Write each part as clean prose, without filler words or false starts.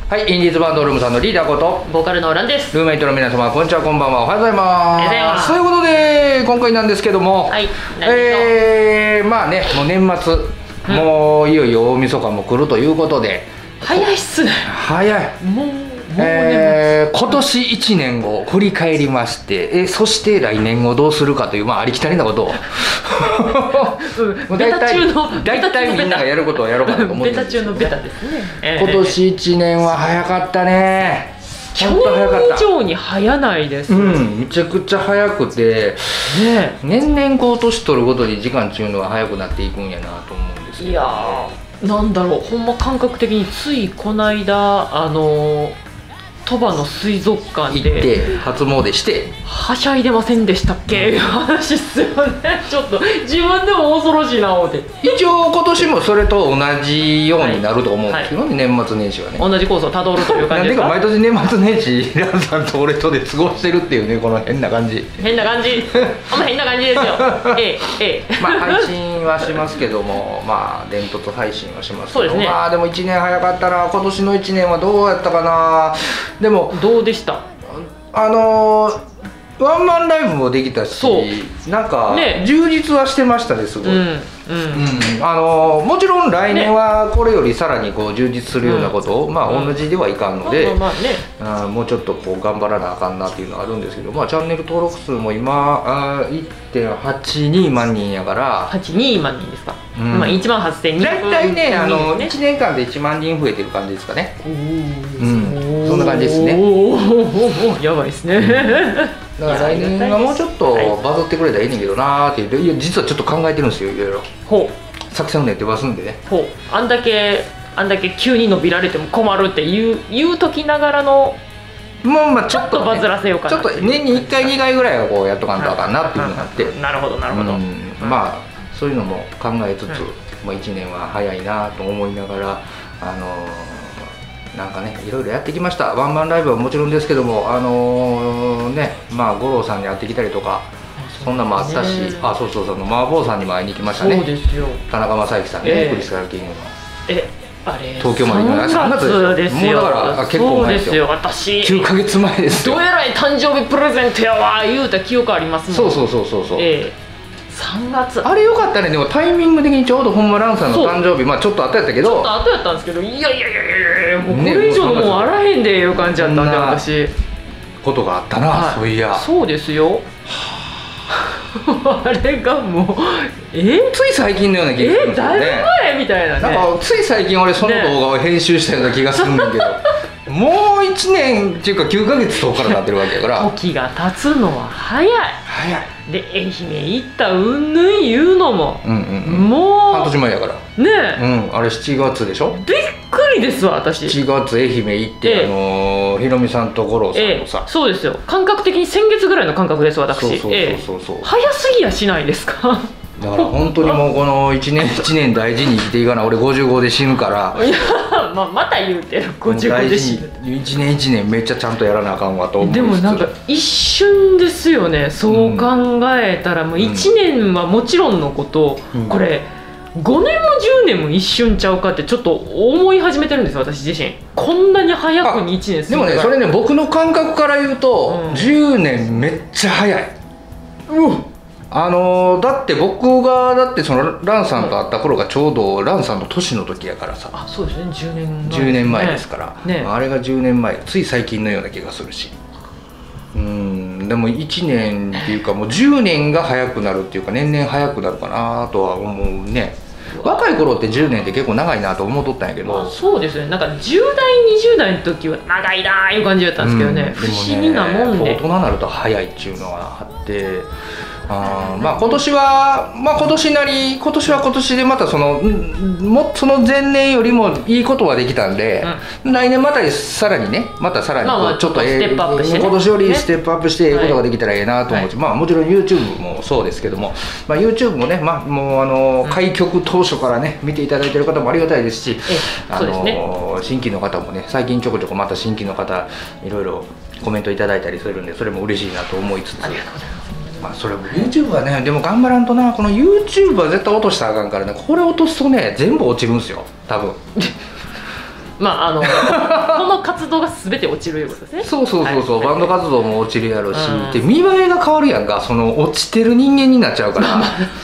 はい、インディーズバンドルームさんのリーダーことボーカルのオランです。 ルーメイトの皆様、こんにちは、こんばんは、おはようございます。 おはようございます。 ということで今回なんですけども、 はい、 まあね、もう年末、もういよいよ大晦日も来るということで、 早いっすね。 早い。 もう今年1年を振り返りまして、そして来年をどうするかという、まあ、ありきたりなことをもう大体みんながやることをやろうかなと思ってるんですけど、ね、 ベタ中のベタですね。 今年1年は早かったね。 去年以上に早ないです。 めちゃくちゃ早くて、年々こう年取るごとに時間っていうのは早くなっていくんやなと思うんですけど、 いやー、なんだろう、ほんま感覚的についこの間鳥羽の水族館で行って初詣してはしゃいでませんでしたっけいう話っすよね。ちょっと自分でも恐ろしいな思って。 一応今年もそれと同じようになると思うんですけどね、年末年始はね同じコースをたどるという感じですか。 なんでか毎年年末年始ランさんと俺とで過ごしてるっていうね、この変な感じあんま変な感じですよ。 まあ配信はしますけども、まあ伝突配信はしますけど、 そうですね。 まあでも1年早かったな。今年の1年はどうやったかな。でもどうでした？ ワンマンライブもできたし、なんか、充実はしてましたね、すごい。もちろん来年はこれよりさらにこう充実するようなことを、まあ同じではいかんので、もうちょっとこう頑張らなあかんなっていうのはあるんですけど、まあチャンネル登録数も今1.82 万人やから。 82万人ですか。まあ1万8000人。 大体ね、1年間で1万人増えてる感じですかね。そんな感じですね。 やばいですね。 だから来年はもうちょっとバズってくれたらいいねんけどなーっていう、いや実はちょっと考えてるんですよ、いろいろ。作戦を練ってますんでね。 あんだけ急に伸びられても困るって言うときながらの、 まあちょっとバズらせようかな。 ちょっと年に1回2回ぐらいはこうやっとかんとあかんなっていうのがあって、 なるほどなるほど。 まあそういうのも考えつつ、もう1年は早いなと思いながら、なんかね、いろいろやってきました。ワンマンライブはもちろんですけども、まあ五郎さんに会ってきたりとか、そんなもあったし、そう麻婆さんにも会いに行きましたね。 そうですよ。 田中正幸さんね、クリスタルキングの。 あれ東京まで行くの3月ですよ。もうだから結構前ですよ。 私 9ヶ月前ですよ。 どえらい誕生日プレゼントやわ言うた記憶ありますもん。そう。3月あれよかったね。でもタイミング的にちょうどほんまランさんの誕生日、まあちょっと後やったけど、 ちょっと後やったんですけど、いやもうこれ以上のもうあらへんでいう感じやったんで、私ことがあったな、そういや。 そうですよ。あれがもうつい最近のような気がするんですよね。 だいぶ前みたいなね。 なんかつい最近俺その動画を編集したような気がするんだけど、もう1年っていうか9ヶ月遠からなってるわけやから。 時が経つのは早い。で愛媛行ったうんぬん言うのももう半年前やからね。あれ7月でしょ。 びっくりですわ私。 7月愛媛行ってひろみさんと五郎さんのさ。 そうですよ。感覚的に先月ぐらいの感覚です私。 そう早すぎやしないですか。 だから本当にもうこの1年大事に生きていかな。俺55で死ぬから。いやまた言うてる。55で死ぬ。 1年めっちゃちゃんとやらなあかんわと思う。 でもなんか一瞬ですよね。そう考えたらもう1年はもちろんのこと、これ5年も10年も一瞬ちゃうかってちょっと思い始めてるんです私自身。こんなに早くに1年過ぎたから。 でもね、それね、僕の感覚から言うと10年めっちゃ早い。だって僕がそのランさんと会った頃がちょうどランさんの年の時やからさ。 そうですね、 10年前ですから、あれが10年前、つい最近のような気がするし。でも1年っていうかもう10年が早くなるっていうか、年々早くなるかなとは思うね。若い頃って10年って結構長いなと思っとったんやけど、 そうですね。なんか10代20代の時は長いなーいう感じだったんですけどね、不思議なもんで大人になると早いっていうのはあって、まあ今年は今年なり、今年は今年でまたその前年よりもいいことはできたんで、来年またさらにね、ちょっと今年よりステップアップしていいことができたらええなと思うし、まあもちろん YouTube もそうですけども、YouTube もね、もう開局当初からね見ていただいてる方もありがたいですし、新規の方もね、最近ちょこちょこまた新規の方いろいろコメントいただいたりするんで、それも嬉しいなと思いつつ。まあそれも YouTube はね、でも頑張らんとな。この YouTube は絶対落としたらあかんからね。これ落とすとね、全部落ちるんですよ多分。 まあこの活動が全て落ちるいうことですね。 そうそうそうそう、バンド活動も落ちるやろし、 うんで見栄えが変わるやんか、その落ちてる人間になっちゃうから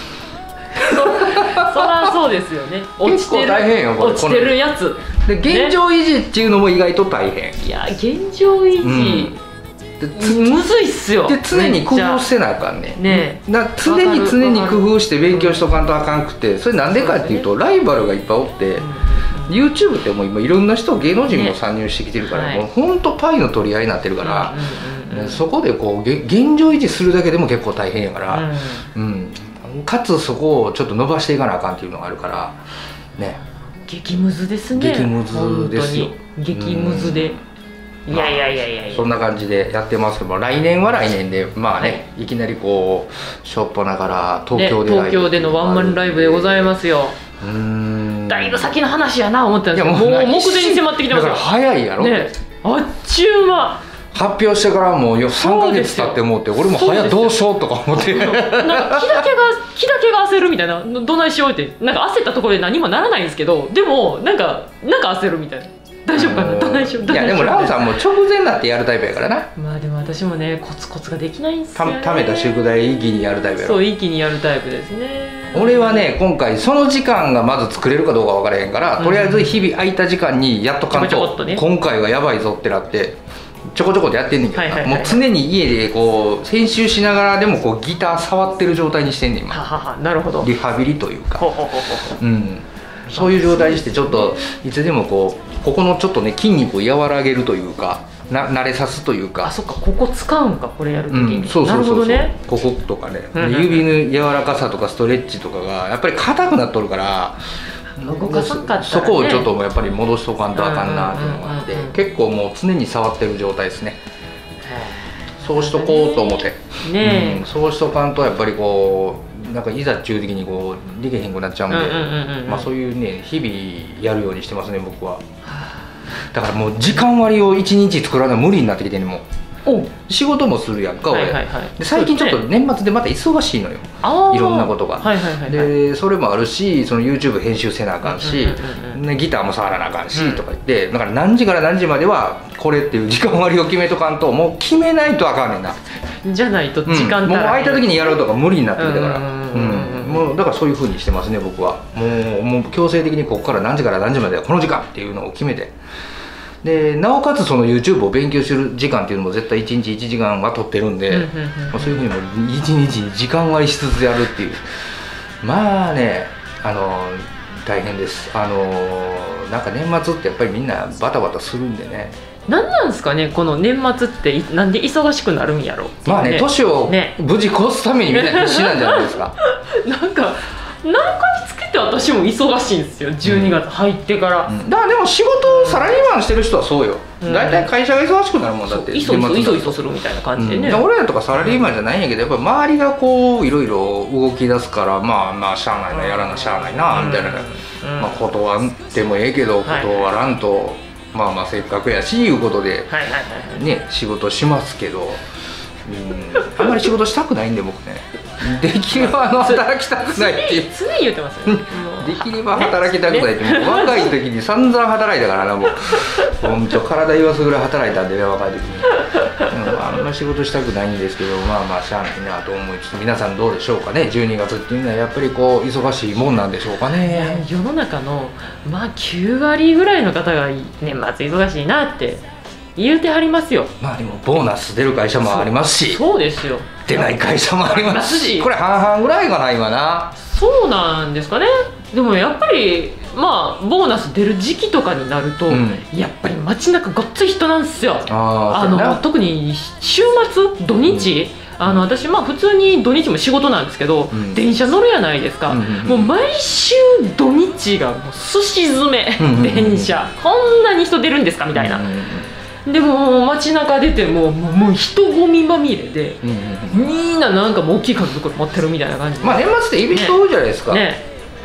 そらそうですよね。 結構大変よこれ。 落ちてるやつで現状維持っていうのも意外と大変、 いや現状維持、むずいっすよ。 で常に工夫せなあかんね。 ね常に工夫して勉強しとかんとあかんくて、それなんでかっていうとライバルがいっぱいおって、YouTube ってもう今いろんな人芸能人も参入してきてるから、 ね、 もうほんとパイの取り合いになってるから、そこでこう現状維持するだけでも結構大変やから、かつそこをちょっと伸ばしていかなあかんっていうのがあるからね。 激ムズですね。 激ムズですよ。 激ムズで、いやいやいやいやいや、 そんな感じでやってますけども、来年は来年でまあね、いきなりこうしょっぱながら東京でライブ、 東京でのワンマンライブでございますよ。だいぶ先の話やな思ってたんですけど、もう目前に迫ってきてますよ。 だから早いやろ、 ね、あっちゅう間。 発表してからもう3ヶ月経って思って、俺も早どうしようとか思って、 なんか気だけが焦るみたいな、どないしようって、なんか焦ったところで何もならないんですけど、でもなんか焦るみたいな。大丈夫かな、どないしよう。 いやでもラオさんも直前になってやるタイプやからな。 まあでも私もね、コツコツができないんですよね。 ためた宿題一気にやるタイプやろ。 そう、一気にやるタイプですね。 俺はね、今回その時間がまず作れるかどうか分からへんから、とりあえず日々空いた時間にやっとかんと、今回はやばいぞってなってちょこちょこでやってんねんけどな、もう常に家でこう編集しながらでもこうギター触ってる状態にしてんねん今。 なるほど。 リハビリというか、そういう状態にして、ちょっといつでもここのちょっとね筋肉を和らげるというか、慣れさすというか。 あ、そっか、ここ使うんか、これやるときに。 そうそうそうそう、 ね、 こことかね、指の柔らかさとかストレッチとかがやっぱり硬くなっとるから、 動かさんかったらね、 そこをちょっとやっぱり戻しとかんとあかんなっていうのがあって、結構もう常に触ってる状態ですね。そうしとこうと思って、そうしとかんとやっぱりこうなんかいざ中的にこうできへんくなっちゃうんで、まあそういうね日々やるようにしてますね僕は。だからもう時間割を1日作らないと無理になってきてね、もう仕事もするやんか俺。で最近ちょっと年末でまた忙しいのよ、いろんなことが。でそれもあるし、その YouTube 編集せなあかんし、ギターも触らなあかんしとか言って、だから何時から何時まではこれっていう時間割を決めとかんと、もう決めないとあかんねんな。 じゃないと時間もう空いた時にやろうとか無理になってきたから、もうだからそういうふうにしてますね僕は。もう強制的にここから何時から何時まではこの時間っていうのを決めて、でなおかつその YouTube を勉強する時間っていうのも絶対1日1時間は取ってるんで、そういうふうにも1日時間割りしつつやるっていう、まあね大変です。なんか年末ってやっぱりみんなバタバタするんでね。 なんですかね、この年末ってなんで忙しくなるんやろ。 まあね、年を無事越すためにみんな必死なんじゃないですか。 なんか何回つけて私も忙しいんですよ、12月入ってから。 だからでも仕事サラリーマンしてる人はそうよ。大体会社が忙しくなるもんだって。 いそいそするみたいな感じでね。 俺らとかサラリーマンじゃないんやけど、やっぱ周りがこういろいろ動き出すから、まあしゃあないな、やらなしゃあないなみたいな、まあ断ってもええけど断らんと、まあせっかくやしいうことでね仕事しますけど、あんまり仕事したくないんで僕ね。できれば働きたくないっていう、 常に言ってますよね。 できれば働きたくないって、もう若い時に散々働いたからな、もう本当体言わすぐらい働いたんでね、若い時に。あんまり仕事したくないんですけど、まあしゃあないなと思いつつ、皆さんどうでしょうかね。12月っていうのはやっぱりこう忙しいもんなんでしょうかね。 世の中のまあ9割ぐらいの方が年末忙しいなって言うてはりますよ。 まあでもボーナス出る会社もありますし、 そうですよ、 出ない会社もありますし、これ半々ぐらいかな今な。 そうなんですかね。でもやっぱりまあボーナス出る時期とかになると、やっぱり街中ごっつい人なんですよ。特に週末土日、私まあ普通に土日も仕事なんですけど、電車乗るやないですか。もう毎週土日がもう寿司詰め、電車こんなに人出るんですかみたいな。でも街中出てもう人混みまみれで、みんななんかもう大きい家族持ってるみたいな感じで。 まあ年末っている人多いじゃないですか。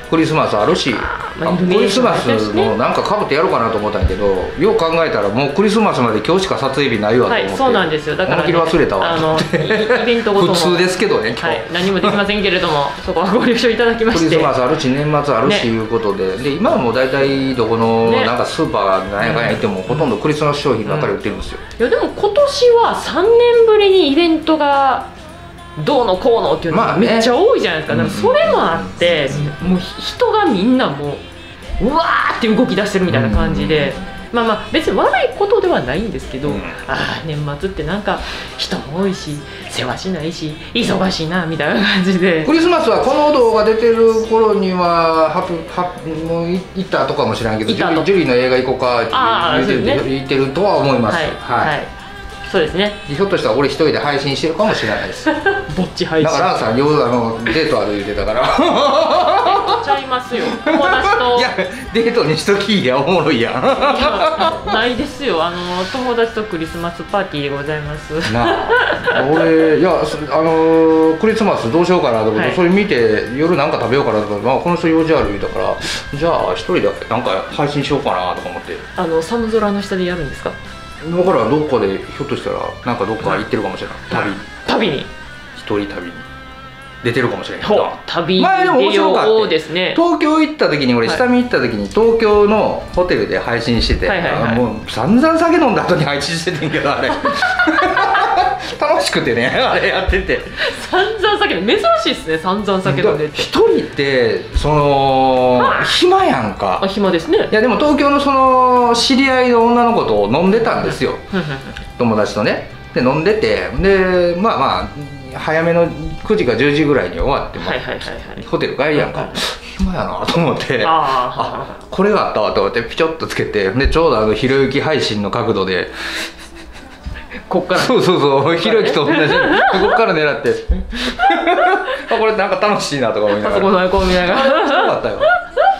クリスマスあるし、 まあクリスマスのなんかかぶってやろうかなと思ったんやけど、よう考えたらもうクリスマスまで今日しか撮影日ないわと思って、 はい、そうなんですよ。だから、ね、 思いっきり忘れたわと思ってイベントごとも普通ですけどね今日、 はい、何もできませんけれどもそこはご了承いただきまして、 クリスマスあるし年末あるし、いうことで、で今はもう大体どこのなんかスーパーなんやかんや行ってもほとんどクリスマス商品ばっかり売ってるんですよ。 いやでも今年は3年ぶりにイベントがどうのこうのっていうのがめっちゃ多いじゃないですか。だからそれもあって、もう人がみんなもううわーって動き出してるみたいな感じで、まあまあ別に悪いことではないんですけど、ああ年末ってなんか人も多いし世話しないし忙しいなみたいな感じで、 クリスマスはこの動画出てる頃にはもう行ったとかもしれんけど、ジュリーの映画行こうかって言ってるとは思います。はい、 そうですね。 ひょっとしたら俺一人で配信してるかもしれないです。 ぼっち配信。 だからランさんデートある言ってたから。 ちゃいますよ。友達と。 いやデートにしときやおもろいやん。 ないですよ。友達とクリスマスパーティーでございます。 なあ、俺いやクリスマスどうしようかなと思って、それ見て夜なんか食べようかなと思って、まあこの人用事ある言うたから、じゃあ一人でなんか配信しようかなとか思って。 寒空の下でやるんですか。 だからどっかでひょっとしたらなんかどっか行ってるかもしれない。 旅に一人旅に出てるかもしれない。 旅に出ようですね。 東京行った時に俺下見行った時に東京のホテルで配信してて、もう散々酒飲んだ後に配信しててんけど、あれ楽しくてね、あれやってて散々酒飲んで、珍しいですね。散々酒飲んでて一人って暇やんか。 暇ですね。 いやでも東京のその知り合いの女の子と飲んでたんですよ、友達とね。で飲んでて、でまあまあ早めの9時か10時ぐらいに終わって、ホテル帰りやんか、暇やなと思って、あこれがあったわと思ってピチョッとつけて、でちょうどひろゆき配信の角度でこっからそうひろゆきと同じこっから狙ってこれなんか楽しいなとか思いながら、 パソコンのアイコン見ながらよかったよ。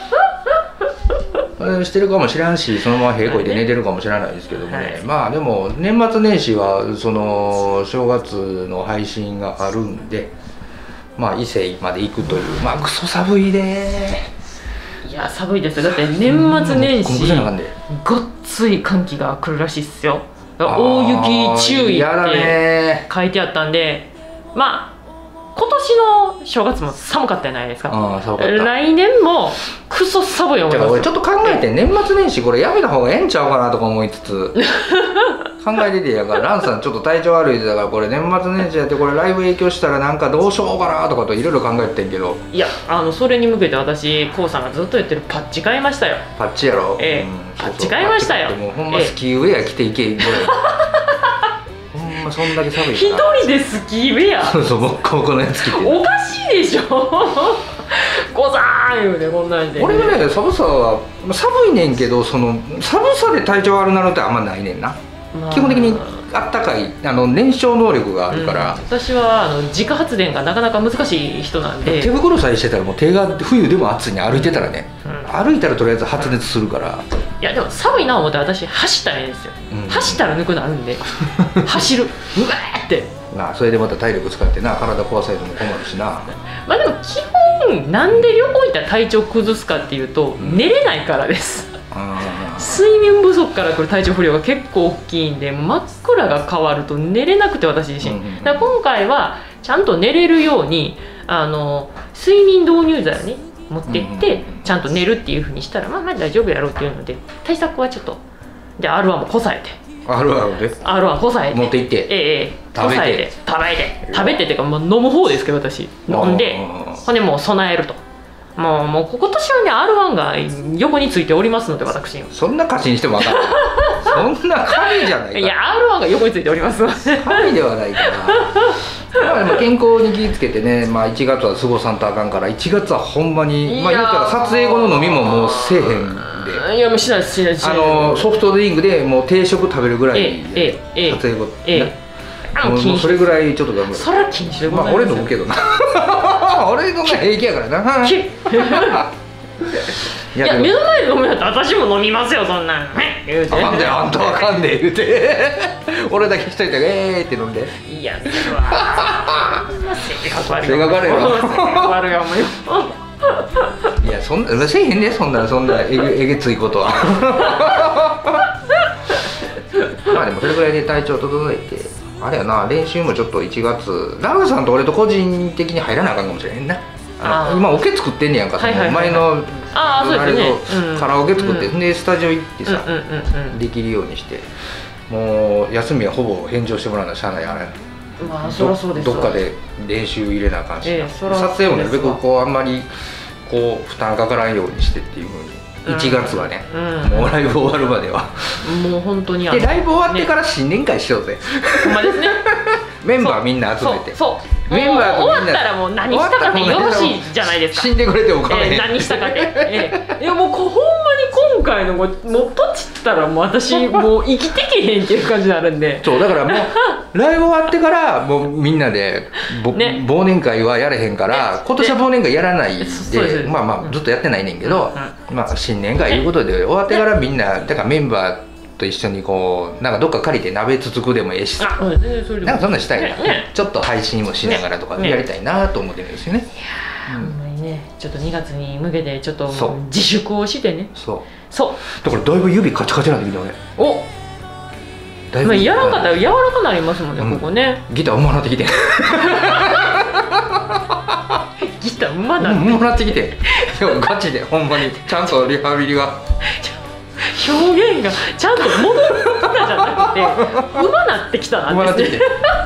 してるかもしれんし、そのまま平行で寝てるかもしれないですけどもね、まあでも年末年始はその正月の配信があるんで、まあ伊勢まで行くという、まあクソ寒いで。 いや寒いですよ。だって年末年始ごっつい寒気が来るらしいっすよ。大雪注意って書いてあったんで、まあ今年の正月も寒かったじゃないですか。来年もクソ寒い思います。 俺ちょっと考えて、年末年始これやめた方がええんちゃうかなとか思いつつ考えててやから、ランさんちょっと体調悪いでだから、これ年末年始やってこれライブ影響したらなんかどうしようかなとかといろいろ考えてんけど、 いやそれに向けて私 k o さんがずっと言ってるパッチ買いましたよ。 パッチやろ。 パッチ買いましたよ。 もうほんまスキーウェア着ていけぐらいほんまそんだけ寒いから一人でスキーウェアここのやつ着ておかしいでしょござーん言うね、こんなんで。 俺はね、寒さは寒いねんけど、その寒さで体調悪なるってあんまないねんな。基本的にあったかい燃焼能力があるから、 私は自家発電がなかなか難しい人なんで、 手袋さえしてたらもう手が冬でも暑いに歩いてたらね、歩いたらとりあえず発熱するから。 いやでも寒いな思って私走ったらいいんですよ、走ったら抜くなるんで走るうわーってなあ、それでまた体力使ってな、体壊されても困るしな。 まあでも基本なんで旅行行ったら体調崩すかっていうと、寝れないからです。睡眠不足から来る体調不良が結構大きいんで、真っ暗が変わると寝れなくて、私自身。だから今回はちゃんと寝れるように睡眠導入剤をね持って行って、ちゃんと寝るっていうふうにしたら、まあ大丈夫やろうっていうので、対策はちょっとじゃあ R1 もこさえて、 R1 こさえて持って行って、 こさえて食べてっていうか、もう飲む方ですけど私飲んで、ほんでもう備えると。もう今年はね R1 が横についておりますので、私そんな過信しても分かんないそんな神じゃないか。 いや R1 が横についておりますので神ではないかなまあ健康に気をつけてね、まあ、1月は過ごさんとあかんから、1月はほんまに、まあ言ったら撮影後の飲みももうせえへんで、 いやもうしないしないしない、 ソフトドリンクでもう定食食べるぐらいで、撮影後もうそれぐらいちょっと頑張る。 それは気にしてる。 まあ俺飲むけどな俺のが平気やからな。いや目の前で飲むやったら私も飲みますよ、そんなん言うて。 あかんで、あんたはあかんで言うて俺だけ一人でって飲んで。 いやそれは性格悪い。 性格悪いよ。 性格悪いよ。 いやそんなせえへんね、そんなえげついことはまあでもそれぐらいで体調整えて、あれやな、練習もちょっと1月ラグさんと俺と個人的に入らなあかんかもしれへんな。今オケ作ってんねやんか、その前のあれとカラオケ作って、でスタジオ行ってさできるようにして、もう休みはほぼ返上してもらうのはしゃあないあれ。 まあそりゃそうです。 どっかで練習入れなあかんし、撮影もなるべくこうあんまりこう負担かからんようにしてっていうふうに。1月はね、もうライブ終わるまではもう本当にでライブ終わってから新年会しようぜ。 ほんまですね。 メンバーみんな集めて、 そうメンバーとみんな終わったらもう何したかでよろしいじゃないですか。 死んでくれてもかめへん、 何したかで、いやもうほんまに今回のもうとちったらもう私もう生きてけへんっていう感じになるんで、 そうだからもうライブ終わってからもうみんなで忘年会はやれへんから、今年は忘年会やらないで、まあまあずっとやってないねんけど、まあ新年会いうことで終わってからみんなだからメンバーと一緒にこうなんかどっか借りて鍋つつくでもええしさ、なんかそんなんしたいな、ちょっと配信もしながらとかやりたいなと思ってるんですよね。 ほんまにね、ちょっと2月に向けてちょっと自粛をしてね。そうだからだいぶ指カチカチなんできたね。 おだいぶやらんかったら柔らかなりますもんね、ここね。 ギターうまなってきてギターうまなってきてガチでほんまにちゃんとリハビリが表現がちゃんと戻ったじゃなくてうまなってきたなんですね。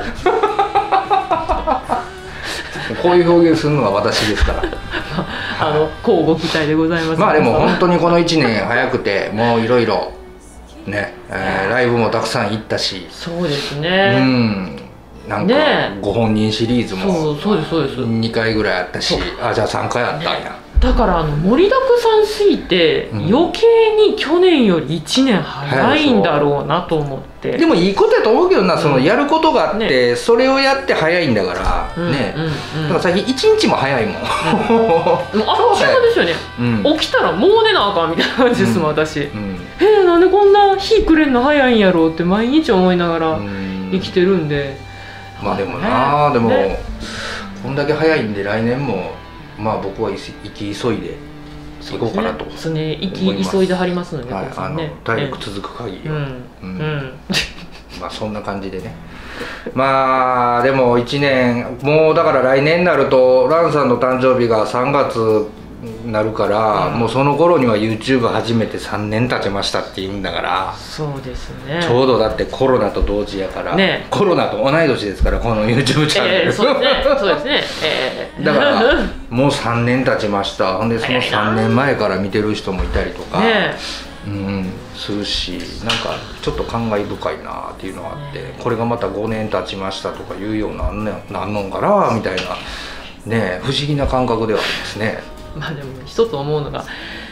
こういう表現するのは私ですから乞うご期待でございます。 まあでも本当にこの1年早くてもういろいろね、ライブもたくさん行ったし、 そうですね、 なんかご本人シリーズもそうです 2回ぐらいあったし、じゃあ3回あったんや。 だから盛りだくさんすぎて、余計に去年より1年早いんだろうなと思って。 でもいいことやと思うけどな、そのやることがあって、それをやって早いんだからね。だから最近1日も早いもん。 もうあっという間ですよね。起きたらもう寝なあかんみたいな感じですもん、私。なんでこんな日暮れんの早いんやろうって毎日思いながら生きてるんで。 まあでもな、でもこんだけ早いんで来年もまあ僕は生き急いで行こうかなと。 そうね、生き急いではりますので、 体力続く限りは。まあそんな感じでね。まあでも1年もうだから来年になるとランさんの誕生日が3月なるから、もうその頃には YouTube 始めて3年経ちましたって言うんだから。 そうですね、 ちょうどだってコロナと同時やから、コロナと同い年ですからこの YouTube チャンネル、 そうですね、 だからもう3年経ちました。ほんでその3年前から見てる人もいたりとかするし、なんかちょっと感慨深いなっていうのがあって、これがまた5年経ちましたとかいうようななんのんかなみたいなね、不思議な感覚ではありますね。 まあでも一つ思うのが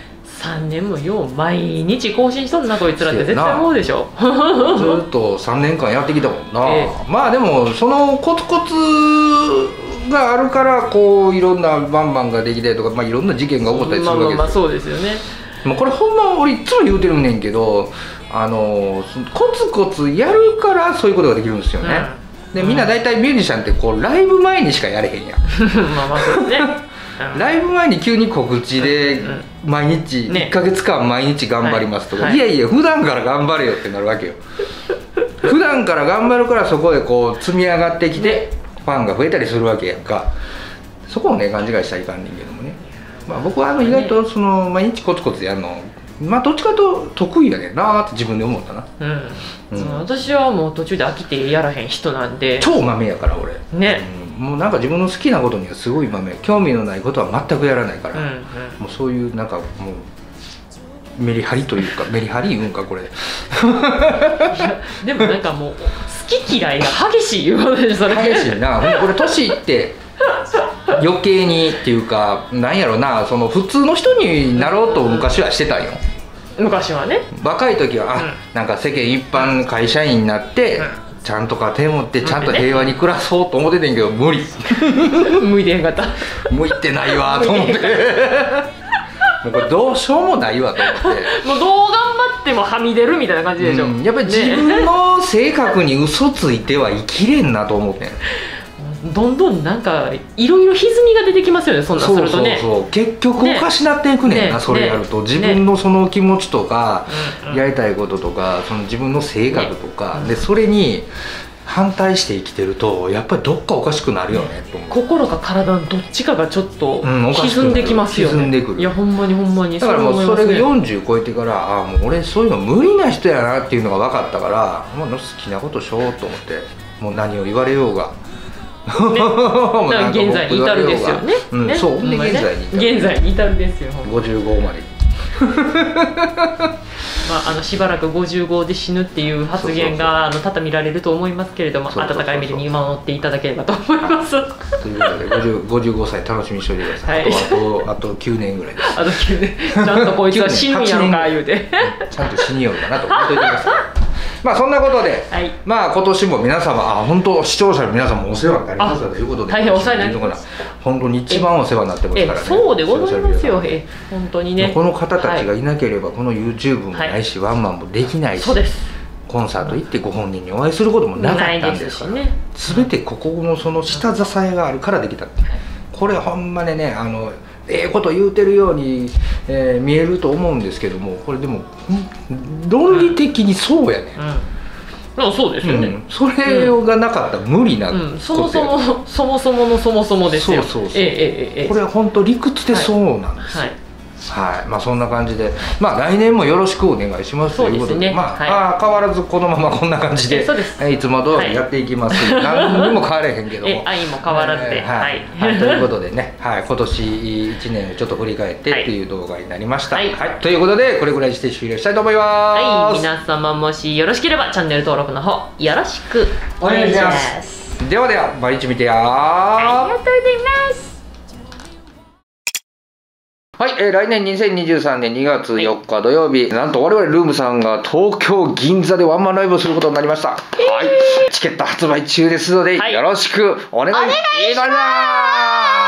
3年もよう毎日更新しとんなこいつらって絶対思うでしょ。 ずっと3年間やってきたもんな。まあでもそのコツコツがあるからこういろんなバンバンができたりとか、まあ、いろんな事件が起こったりするわけですよ。 そうですよね。 もうこれほんま俺いつも言うてるねんけど、コツコツやるからそういうことができるんですよね。でみんな大体ミュージシャンってこうライブ前にしかやれへんやん。 まあそうですね。 ライブ前に急に告知で毎日1ヶ月間毎日頑張りますとか、いやいや普段から頑張れよってなるわけよ。普段から頑張るからそこでこう積み上がってきてファンが増えたりするわけやんか。そこをね勘違いしたらいかんねんけどもね。まあ僕は意外とその毎日コツコツやるのまあどっちかと得意やねんなって自分で思ったな。 私はもう途中で飽きてやらへん人なんで。 超豆やから俺ね。もうなんか自分の好きなことにはすごい豆、興味のないことは全くやらないから、もうそういうなんかもうメリハリというかメリハリ言うんかこれ。 でもなんかもう好き嫌いが激しいいうことでそれ。 激しいな。これ年いって余計にっていうかなんやろな、その普通の人になろうと昔はしてたんよ。 昔はね。 若い時はなんか世間一般会社員になって。ちゃんと家庭持ってちゃんと平和に暮らそうと思っててんけど無理。 向いてへんかった。 向いてないわと思って。もうこれどうしようもないわと思って。 もうどう頑張ってもはみ出るみたいな感じでしょ。 やっぱり自分の性格に嘘ついては生きれんなと思ってん。 どんどんなんかいろいろ歪みが出てきますよね、そんなんするとね。 そう結局おかしなっていくねんな、それやると自分のその気持ちとか、やりたいこととかその自分の性格とか、でそれに反対して生きてるとやっぱりどっかおかしくなるよねと思う。 心か体のどっちかがちょっと歪んできますよね。 歪んでくる。 いやほんまにほんまに。 だからもうそれが40超えてからもう俺そういうの無理な人やなっていうのが分かったから、もう好きなことしようと思って、もう何を言われようが現在に至るですよね。 そう、 現在に至るですよ。 55までしばらく55で死ぬっていう発言が多々見られると思いますけれども、温かい目で見守っていただければと思います。 ということで55歳楽しみにしておいてください。あと9年ぐらいです。 あと9年ちゃんとこいつは死ぬんやろか言うてちゃんと死にようかなと思っておいてください。まあそんなことで、まあ今年も皆様本当視聴者の皆さんもお世話になりましたということで、 大変お世話になります。 本当に一番お世話になってますからね。 そうでございますよ。本当にね。 この方たちがいなければこの YouTube もないし、ワンマンもできないし、コンサート行ってご本人にお会いすることもなかったんですから、全てここのその下支えがあるからできた。これほんまにねこと言うてるように、見えると思うんですけども、これでも論理的にそうやね。 そうですよね。 それがなかったら無理なことや。 そもそものそもそもですよ。 これは本当理屈でそうなんですよ。はい、まあそんな感じで、まあ来年もよろしくお願いしますということで、まあ変わらずこのままこんな感じでいつも通りやっていきます。何にも変われへんけども、 愛も変わらずで、 ということでね、今年1年をちょっと振り返ってっていう動画になりました。ということでこれぐらいして終了したいと思います。 皆様もしよろしければチャンネル登録の方よろしくお願いします。 ではでは毎日見てや。 ありがとうございます。 はい、来年2023年2月4日土曜日、なんと我々ルームさんが東京銀座でワンマンライブをすることになりました。はい、チケット発売中ですので、よろしくお願いします。